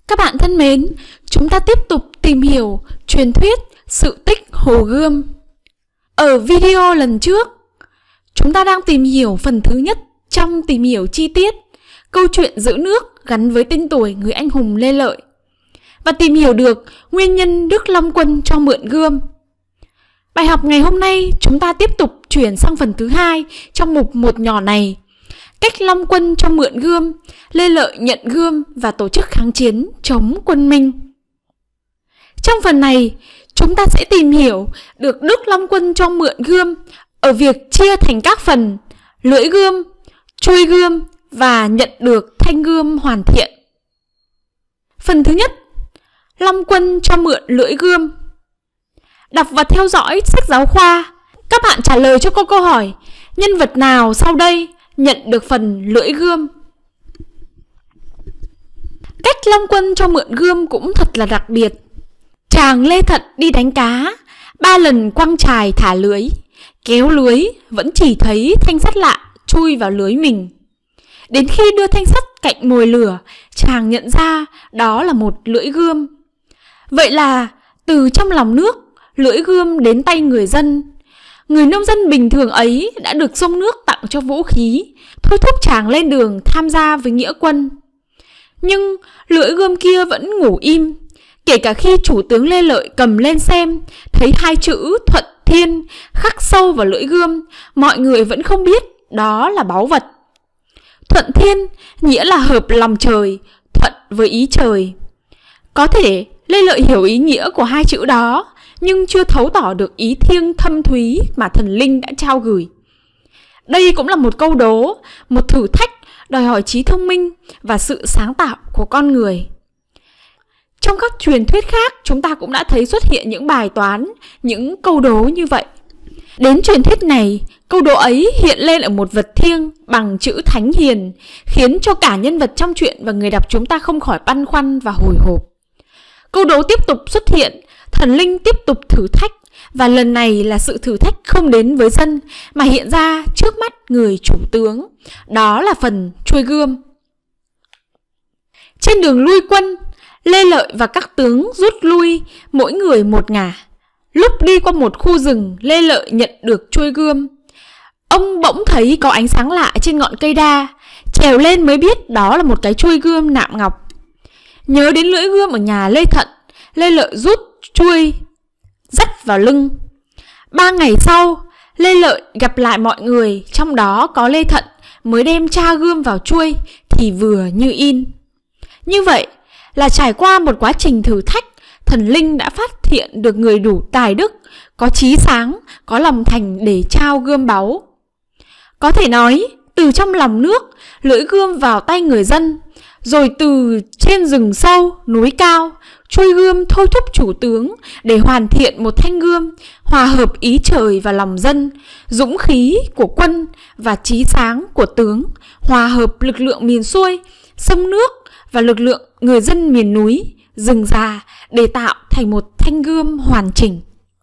Các bạn thân mến, chúng ta tiếp tục tìm hiểu truyền thuyết sự tích Hồ Gươm. Ở video lần trước, chúng ta đang tìm hiểu phần thứ nhất trong tìm hiểu chi tiết câu chuyện giữ nước gắn với tên tuổi người anh hùng Lê Lợi và tìm hiểu được nguyên nhân Đức Long Quân cho mượn gươm. Bài học ngày hôm nay chúng ta tiếp tục chuyển sang phần thứ hai trong mục một nhỏ này. Cách Long Quân cho mượn gươm, Lê Lợi nhận gươm và tổ chức kháng chiến chống quân Minh. Trong phần này, chúng ta sẽ tìm hiểu được Đức Long Quân cho mượn gươm ở việc chia thành các phần lưỡi gươm, chuôi gươm và nhận được thanh gươm hoàn thiện. Phần thứ nhất, Long Quân cho mượn lưỡi gươm. Đọc và theo dõi sách giáo khoa, các bạn trả lời cho câu hỏi nhân vật nào sau đây nhận được phần lưỡi gươm. Cách Long Quân cho mượn gươm cũng thật là đặc biệt. Chàng Lê Thận đi đánh cá, 3 lần quăng chài thả lưới, kéo lưới vẫn chỉ thấy thanh sắt lạ chui vào lưới mình. Đến khi đưa thanh sắt cạnh mồi lửa, chàng nhận ra đó là một lưỡi gươm. Vậy là từ trong lòng nước, lưỡi gươm đến tay người dân. Người nông dân bình thường ấy đã được sông nước tặng cho vũ khí, thôi thúc chàng lên đường tham gia với nghĩa quân. Nhưng lưỡi gươm kia vẫn ngủ im. Kể cả khi chủ tướng Lê Lợi cầm lên xem, thấy 2 chữ Thuận Thiên khắc sâu vào lưỡi gươm, mọi người vẫn không biết đó là báu vật. Thuận Thiên nghĩa là hợp lòng trời, thuận với ý trời. Có thể Lê Lợi hiểu ý nghĩa của 2 chữ đó, nhưng chưa thấu tỏ được ý thiêng thâm thúy mà thần linh đã trao gửi. Đây cũng là một câu đố, một thử thách đòi hỏi trí thông minh và sự sáng tạo của con người. Trong các truyền thuyết khác, chúng ta cũng đã thấy xuất hiện những bài toán, những câu đố như vậy. Đến truyền thuyết này, câu đố ấy hiện lên ở một vật thiêng bằng chữ thánh hiền, khiến cho cả nhân vật trong truyện và người đọc chúng ta không khỏi băn khoăn và hồi hộp. Câu đố tiếp tục xuất hiện, thần linh tiếp tục thử thách, và lần này là sự thử thách không đến với dân mà hiện ra trước mắt người chủ tướng. Đó là phần chuôi gươm. Trên đường lui quân, Lê Lợi và các tướng rút lui mỗi người một ngả. Lúc đi qua một khu rừng, Lê Lợi nhận được chuôi gươm. Ông bỗng thấy có ánh sáng lạ trên ngọn cây đa, trèo lên mới biết đó là một cái chuôi gươm nạm ngọc. Nhớ đến lưỡi gươm ở nhà Lê Thận, Lê Lợi rút chuôi dắt vào lưng. 3 ngày sau, Lê Lợi gặp lại mọi người, trong đó có Lê Thận, mới đem tra gươm vào chuôi thì vừa như in. Như vậy là trải qua một quá trình thử thách, thần linh đã phát hiện được người đủ tài đức, có chí sáng, có lòng thành để trao gươm báu. Có thể nói, từ trong lòng nước, lưỡi gươm vào tay người dân, rồi từ trên rừng sâu, núi cao, chuôi gươm thôi thúc chủ tướng để hoàn thiện một thanh gươm, hòa hợp ý trời và lòng dân, dũng khí của quân và chí sáng của tướng, hòa hợp lực lượng miền xuôi, sông nước và lực lượng người dân miền núi, rừng già để tạo thành một thanh gươm hoàn chỉnh.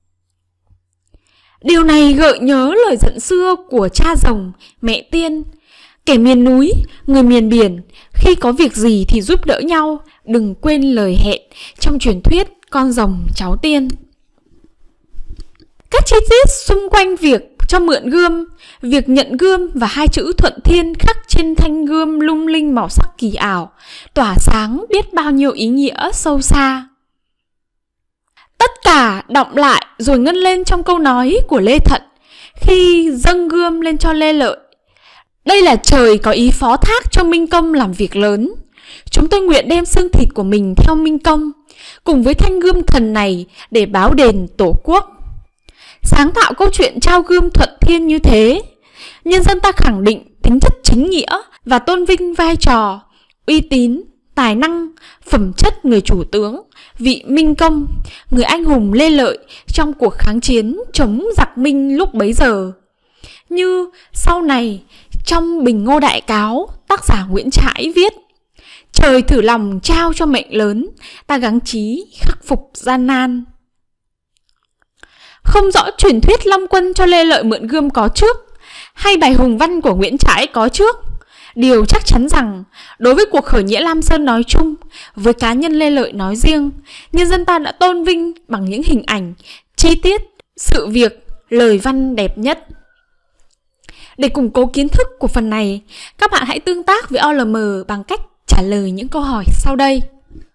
Điều này gợi nhớ lời dặn xưa của cha rồng, mẹ tiên. Kẻ miền núi, người miền biển, khi có việc gì thì giúp đỡ nhau, đừng quên lời hẹn trong truyền thuyết con rồng cháu tiên. Các chi tiết xung quanh việc cho mượn gươm, việc nhận gươm và 2 chữ Thuận Thiên khắc trên thanh gươm lung linh màu sắc kỳ ảo, tỏa sáng biết bao nhiêu ý nghĩa sâu xa. Tất cả đọng lại rồi ngân lên trong câu nói của Lê Thận khi dâng gươm lên cho Lê Lợi. Đây là trời có ý phó thác cho Minh Công làm việc lớn. Chúng tôi nguyện đem xương thịt của mình theo Minh Công, cùng với thanh gươm thần này để báo đền Tổ quốc. Sáng tạo câu chuyện trao gươm Thuận Thiên như thế, nhân dân ta khẳng định tính chất chính nghĩa và tôn vinh vai trò, uy tín, tài năng, phẩm chất người chủ tướng, vị Minh Công, người anh hùng Lê Lợi trong cuộc kháng chiến chống giặc Minh lúc bấy giờ. Như sau này, trong Bình Ngô Đại Cáo, tác giả Nguyễn Trãi viết: trời thử lòng trao cho mệnh lớn, ta gắng chí khắc phục gian nan. Không rõ truyền thuyết Long Quân cho Lê Lợi mượn gươm có trước, hay bài hùng văn của Nguyễn Trãi có trước. Điều chắc chắn rằng, đối với cuộc khởi nghĩa Lam Sơn nói chung, với cá nhân Lê Lợi nói riêng, nhân dân ta đã tôn vinh bằng những hình ảnh, chi tiết, sự việc, lời văn đẹp nhất. Để củng cố kiến thức của phần này, các bạn hãy tương tác với OLM bằng cách trả lời những câu hỏi sau đây.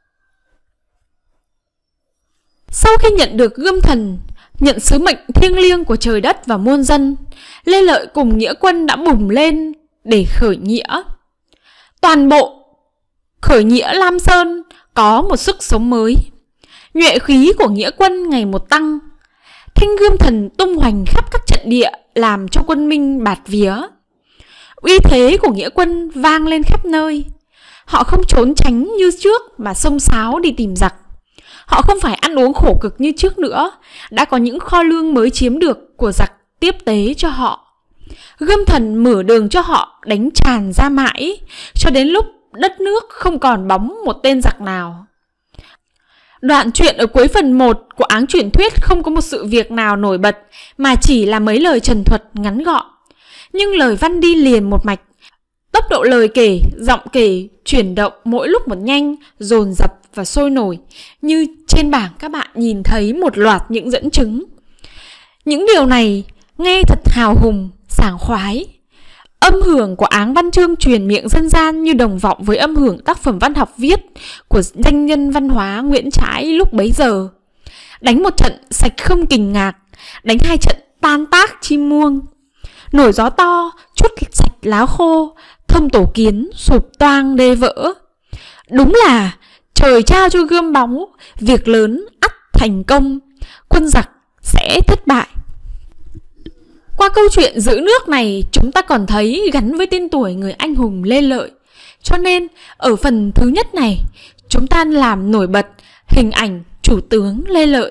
Sau khi nhận được gươm thần, nhận sứ mệnh thiêng liêng của trời đất và muôn dân, Lê Lợi cùng nghĩa quân đã bùng lên để khởi nghĩa. Toàn bộ khởi nghĩa Lam Sơn có một sức sống mới. Nhuệ khí của nghĩa quân ngày một tăng. Thanh gươm thần tung hoành khắp các trận địa làm cho quân Minh bạt vía. Uy thế của nghĩa quân vang lên khắp nơi. Họ không trốn tránh như trước mà xông xáo đi tìm giặc. Họ không phải ăn uống khổ cực như trước nữa, đã có những kho lương mới chiếm được của giặc tiếp tế cho họ. Gươm thần mở đường cho họ đánh tràn ra mãi, cho đến lúc đất nước không còn bóng một tên giặc nào. Đoạn truyện ở cuối phần 1 của áng truyền thuyết không có một sự việc nào nổi bật, mà chỉ là mấy lời trần thuật ngắn gọn. Nhưng lời văn đi liền một mạch. Tốc độ lời kể, giọng kể chuyển động mỗi lúc một nhanh, dồn dập và sôi nổi. Như trên bảng các bạn nhìn thấy một loạt những dẫn chứng. Những điều này nghe thật hào hùng, sảng khoái. Âm hưởng của áng văn chương truyền miệng dân gian như đồng vọng với âm hưởng tác phẩm văn học viết của danh nhân văn hóa Nguyễn Trãi lúc bấy giờ. Đánh một trận sạch không kình ngạc, đánh hai trận tan tác chim muông. Nổi gió to, chút sạch lá khô, thông tổ kiến, sụp toang đê vỡ. Đúng là trời trao cho gươm bóng, việc lớn ắt thành công, quân giặc sẽ thất bại. Qua câu chuyện giữ nước này, chúng ta còn thấy gắn với tên tuổi người anh hùng Lê Lợi. Cho nên, ở phần thứ nhất này, chúng ta làm nổi bật hình ảnh chủ tướng Lê Lợi.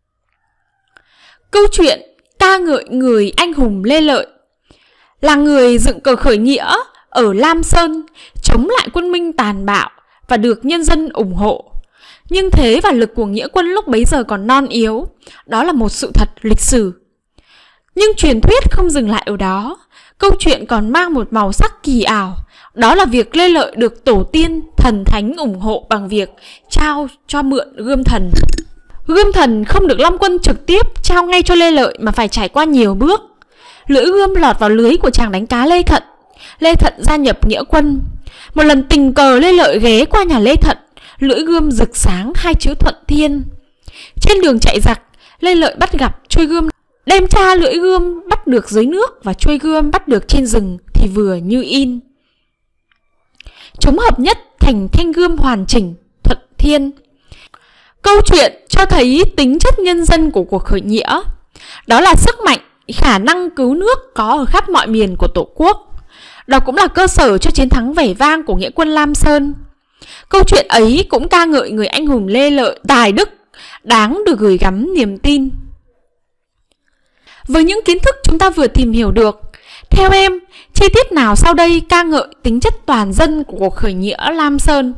Câu chuyện ca ngợi người anh hùng Lê Lợi là người dựng cờ khởi nghĩa ở Lam Sơn, chống lại quân Minh tàn bạo và được nhân dân ủng hộ. Nhưng thế và lực của nghĩa quân lúc bấy giờ còn non yếu, đó là một sự thật lịch sử. Nhưng truyền thuyết không dừng lại ở đó. Câu chuyện còn mang một màu sắc kỳ ảo. Đó là việc Lê Lợi được tổ tiên thần thánh ủng hộ bằng việc trao cho mượn gươm thần. Gươm thần không được Long Quân trực tiếp trao ngay cho Lê Lợi mà phải trải qua nhiều bước. Lưỡi gươm lọt vào lưới của chàng đánh cá Lê Thận. Lê Thận gia nhập nghĩa quân. Một lần tình cờ Lê Lợi ghé qua nhà Lê Thận, lưỡi gươm rực sáng hai chữ Thuận Thiên. Trên đường chạy giặc, Lê Lợi bắt gặp chuôi gươm, đem tra lưỡi gươm bắt được dưới nước và chuôi gươm bắt được trên rừng thì vừa như in. Chúng hợp nhất thành thanh gươm hoàn chỉnh, Thuận Thiên. Câu chuyện cho thấy tính chất nhân dân của cuộc khởi nghĩa. Đó là sức mạnh, khả năng cứu nước có ở khắp mọi miền của Tổ quốc. Đó cũng là cơ sở cho chiến thắng vẻ vang của nghĩa quân Lam Sơn. Câu chuyện ấy cũng ca ngợi người anh hùng Lê Lợi tài đức, đáng được gửi gắm niềm tin. Với những kiến thức chúng ta vừa tìm hiểu được, theo em, chi tiết nào sau đây ca ngợi tính chất toàn dân của cuộc khởi nghĩa Lam Sơn?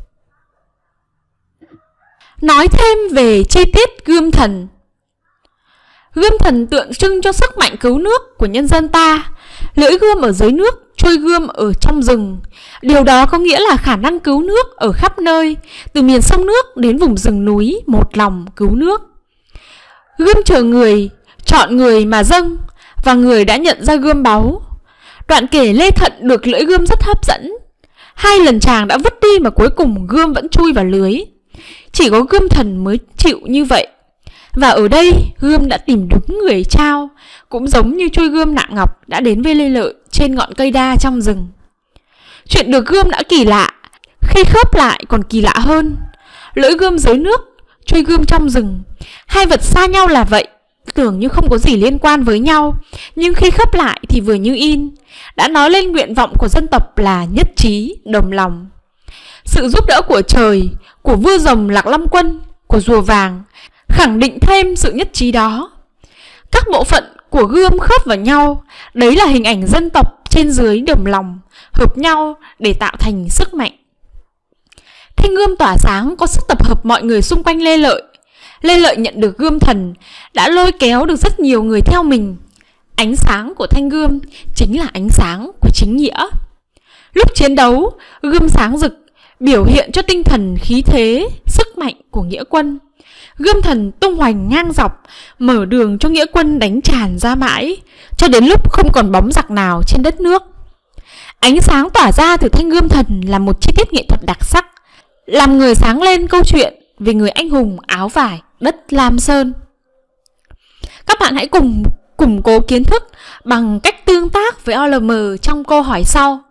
Nói thêm về chi tiết gươm thần. Gươm thần tượng trưng cho sức mạnh cứu nước của nhân dân ta. Lưỡi gươm ở dưới nước, chuôi gươm ở trong rừng. Điều đó có nghĩa là khả năng cứu nước ở khắp nơi, từ miền sông nước đến vùng rừng núi, một lòng cứu nước. Gươm chờ người, chọn người mà dâng, và người đã nhận ra gươm báu. Đoạn kể Lê Thận được lưỡi gươm rất hấp dẫn. 2 lần chàng đã vứt đi mà cuối cùng gươm vẫn chui vào lưới. Chỉ có gươm thần mới chịu như vậy. Và ở đây gươm đã tìm đúng người trao, cũng giống như chuôi gươm nặng ngọc đã đến với Lê Lợi trên ngọn cây đa trong rừng. Chuyện được gươm đã kỳ lạ, khi khớp lại còn kỳ lạ hơn. Lưỡi gươm dưới nước, chuôi gươm trong rừng, hai vật xa nhau là vậy, tưởng như không có gì liên quan với nhau, nhưng khi khớp lại thì vừa như in, đã nói lên nguyện vọng của dân tộc là nhất trí, đồng lòng. Sự giúp đỡ của trời, của vua rồng Lạc Long Quân, của rùa vàng khẳng định thêm sự nhất trí đó. Các bộ phận của gươm khớp vào nhau, đấy là hình ảnh dân tộc trên dưới đồng lòng, hợp nhau để tạo thành sức mạnh. Thanh gươm tỏa sáng có sức tập hợp mọi người xung quanh Lê Lợi. Lê Lợi nhận được gươm thần, đã lôi kéo được rất nhiều người theo mình. Ánh sáng của thanh gươm chính là ánh sáng của chính nghĩa. Lúc chiến đấu, gươm sáng rực, biểu hiện cho tinh thần khí thế, sức mạnh của nghĩa quân. Gươm thần tung hoành ngang dọc, mở đường cho nghĩa quân đánh tràn ra mãi, cho đến lúc không còn bóng giặc nào trên đất nước. Ánh sáng tỏa ra từ thanh gươm thần là một chi tiết nghệ thuật đặc sắc, làm người sáng lên câu chuyện về người anh hùng áo vải đất Lam Sơn. Các bạn hãy cùng củng cố kiến thức bằng cách tương tác với OLM trong câu hỏi sau.